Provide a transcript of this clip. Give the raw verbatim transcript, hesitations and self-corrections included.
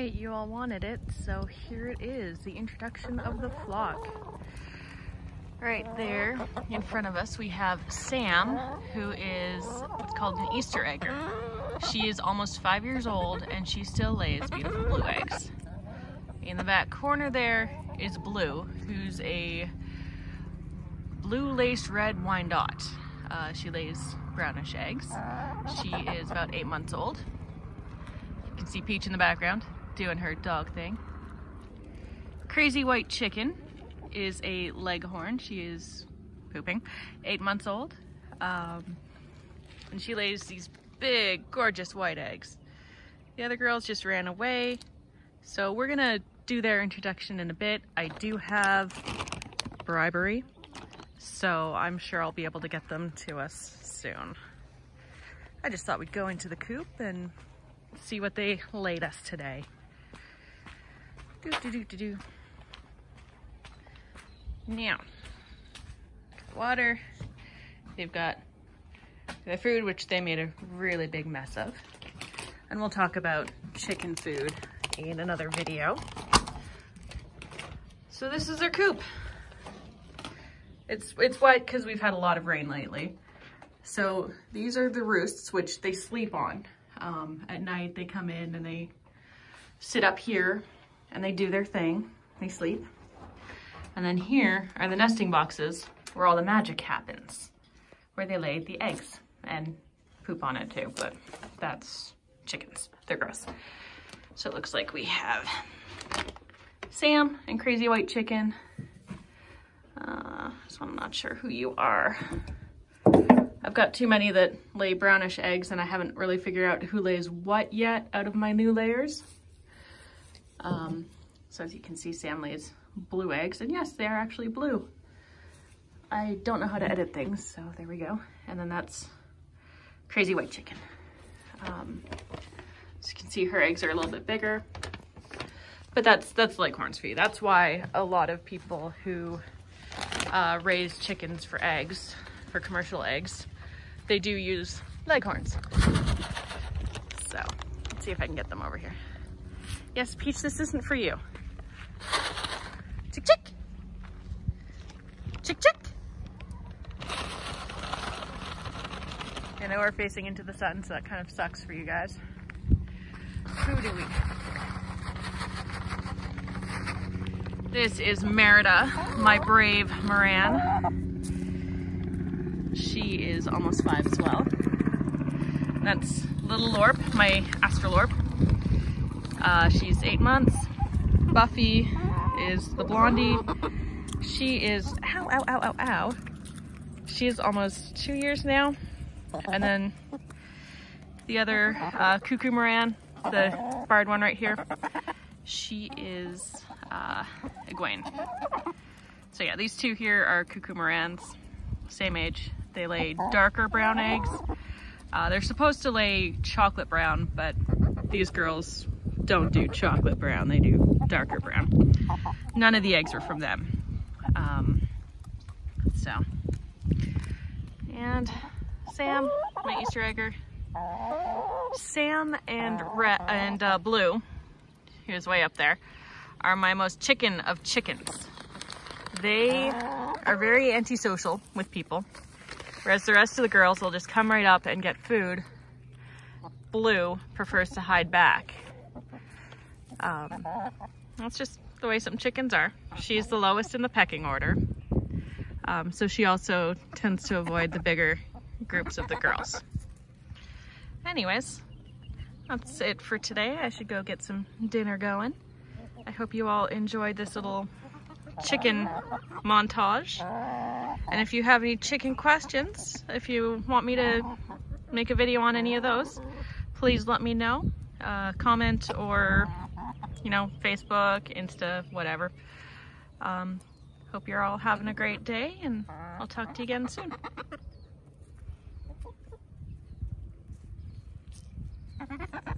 right, you all wanted it, so here it is, the introduction of the flock. Right there in front of us we have Sam, who is what's called an Easter egger. She is almost five years old and she still lays beautiful blue eggs. In the back corner there is Blue, who's a blue laced red Wyandotte. Uh, she lays brownish eggs. She is about eight months old. You can see Peach in the background doing her dog thing. Crazy White Chicken is a leghorn. She is pooping, eight months old. Um, and she lays these big, gorgeous white eggs. The other girls just ran away. So we're gonna do their introduction in a bit. I do have bribery, so I'm sure I'll be able to get them to us soon. I just thought we'd go into the coop and see what they laid us today. Do do do do do. Now, water. They've got the food, which they made a really big mess of. And we'll talk about chicken food in another video. So this is their coop. It's, it's wet because we've had a lot of rain lately. So these are the roosts, which they sleep on. Um, at night they come in and they sit up here and they do their thing. They sleep. And then here are the nesting boxes where all the magic happens, where they lay the eggs and poop on it too, but that's chickens. They're gross. So it looks like we have Sam and Crazy White Chicken. Uh, so I'm not sure who you are. I've got too many that lay brownish eggs and I haven't really figured out who lays what yet out of my new layers. Um, so as you can see, Sam lays blue eggs, and yes, they are actually blue. I don't know how to edit things, so there we go. And then that's Crazy White Chicken. Um, as you can see, her eggs are a little bit bigger, but that's that's Leghorn's feed. That's why a lot of people who uh, raise chickens for eggs, for commercial eggs, they do use Leghorns. So let's see if I can get them over here. Yes, Peach, this isn't for you. Chick, chick. Chick, chick. I know we're facing into the sun, so that kind of sucks for you guys. Who do we have? This is Merida, my brave Moran. She is almost five as well. That's little Lorp, my Astralorp. Uh, she's eight months. Buffy is the blondie. She is, ow, ow, ow, ow, ow. She is almost two years now. And then the other uh, Cuckoo Moran, the barred one right here, she is uh, Egwene. So yeah, these two here are Cuckoo Morans, same age. They lay darker brown eggs. Uh, they're supposed to lay chocolate brown, but these girls don't do chocolate brown, they do darker brown. None of the eggs are from them. Um, so, and Sam, my Easter egger. Sam and Re and uh, Blue, who's way up there, are my most chicken of chickens. They are very antisocial with people, whereas the rest of the girls will just come right up and get food. Blue prefers to hide back. Um, that's just the way some chickens are. She's the lowest in the pecking order. Um, so she also tends to avoid the bigger groups of the girls. Anyways, that's it for today. I should go get some dinner going. I hope you all enjoyed this little chicken montage. And if you have any chicken questions, if you want me to make a video on any of those, please let me know. Uh, comment or, you know, Facebook, Insta, whatever. Um, hope you're all having a great day, and I'll talk to you again soon.